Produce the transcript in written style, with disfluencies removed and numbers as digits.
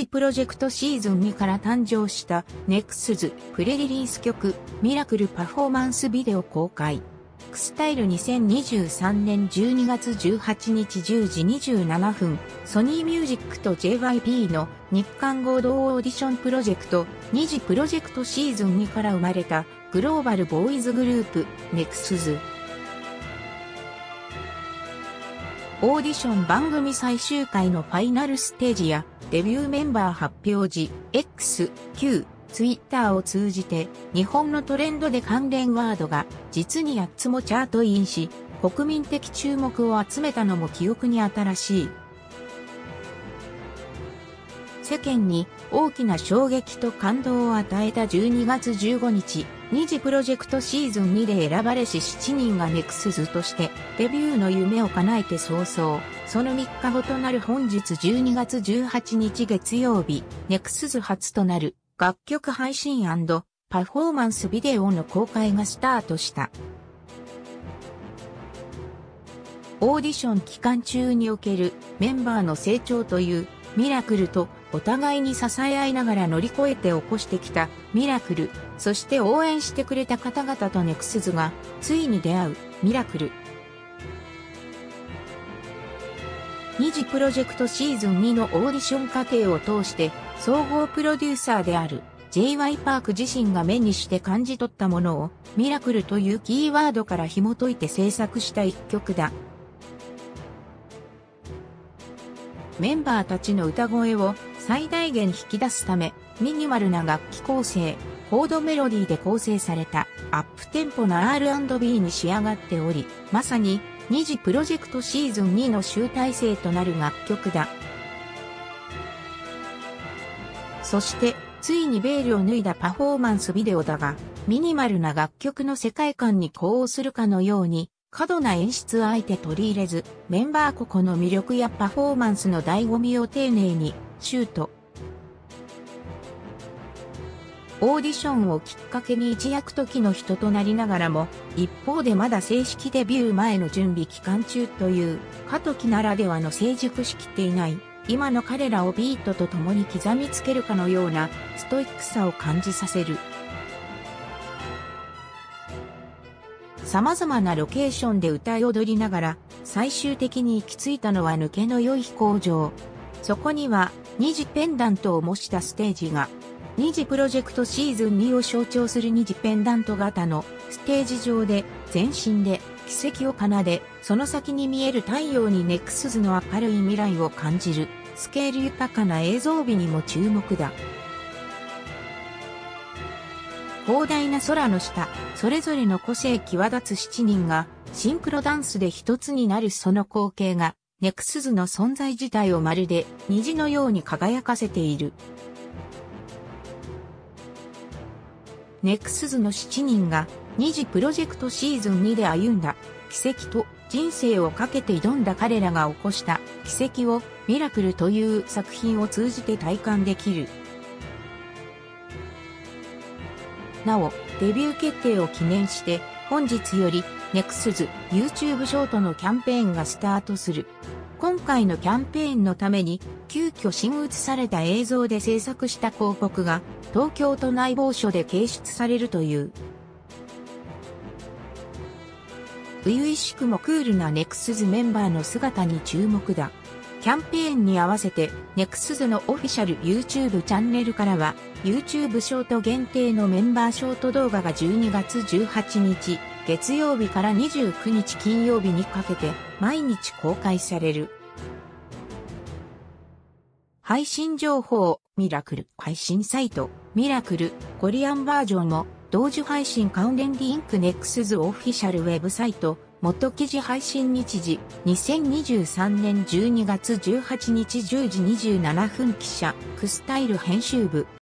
プロジェクトシーズン2から誕生したネクスズプレリリース曲ミラクルパフォーマンスビデオ公開。クスタイル2023年12月18日10時27分、ソニーミュージックと JYP の日韓合同オーディションプロジェクト、2次プロジェクトシーズン2から生まれたグローバルボーイズグループ、ネクスズ。オーディション番組最終回のファイナルステージやデビューメンバー発表時、X、Q、Twitter を通じて日本のトレンドで関連ワードが実に8つもチャートインし、国民的注目を集めたのも記憶に新しい。世間に大きな衝撃と感動を与えた12月15日、2次プロジェクトシーズン2で選ばれし7人がネクスズとしてデビューの夢を叶えて早々、その3日後となる本日12月18日月曜日、ネクスズ初となる楽曲配信&パフォーマンスビデオの公開がスタートした。オーディション期間中におけるメンバーの成長というミラクルとお互いに支え合いながら乗り越えて起こしてきたミラクル、そして応援してくれた方々とネクスズがついに出会うミラクル。2次プロジェクトシーズン2のオーディション過程を通して総合プロデューサーである J.Y. パーク自身が目にして感じ取ったものをミラクルというキーワードから紐解いて制作した一曲だ。メンバーたちの歌声を最大限引き出すため、ミニマルな楽器構成、コードメロディーで構成されたアップテンポな R&B に仕上がっており、まさに2次プロジェクトシーズン2の集大成となる楽曲だ。そして、ついにベールを脱いだパフォーマンスビデオだが、ミニマルな楽曲の世界観に呼応するかのように、過度な演出をあえて取り入れず、メンバー個々の魅力やパフォーマンスの醍醐味を丁寧にシュート。オーディションをきっかけに一躍時の人となりながらも、一方でまだ正式デビュー前の準備期間中という過渡期ならではの成熟しきっていない今の彼らをビートと共に刻みつけるかのようなストイックさを感じさせる。様々なロケーションで歌い踊りながら最終的に行き着いたのは抜けの良い飛行場。そこには二次ペンダントを模したステージが。二次プロジェクトシーズン2を象徴する二次ペンダント型のステージ上で全身で奇跡を奏で、その先に見える太陽にネクスズの明るい未来を感じるスケール豊かな映像美にも注目だ。広大な空の下、それぞれの個性際立つ7人がシンクロダンスで一つになるその光景がネクスズの存在自体をまるで虹のように輝かせている。ネクスズの7人が2次プロジェクトシーズン2で歩んだ奇跡と人生をかけて挑んだ彼らが起こした奇跡をミラクルという作品を通じて体感できる。なお、デビュー決定を記念して本日よりネクスズ YouTube ショートのキャンペーンがスタートする。今回のキャンペーンのために急遽新写された映像で制作した広告が東京都内某所で掲出されるという。初々しくもクールなネクスズメンバーの姿に注目だ。キャンペーンに合わせてネクスズのオフィシャル YouTube チャンネルからは YouTube ショート限定のメンバーショート動画が12月18日月曜日から29日金曜日にかけて毎日公開される。配信情報、ミラクル配信サイト、ミラクルコリアンバージョンも同時配信関連リンクネクスズオフィシャルウェブサイト、元記事配信日時、2023年12月18日10時27分記者、クスタイル編集部。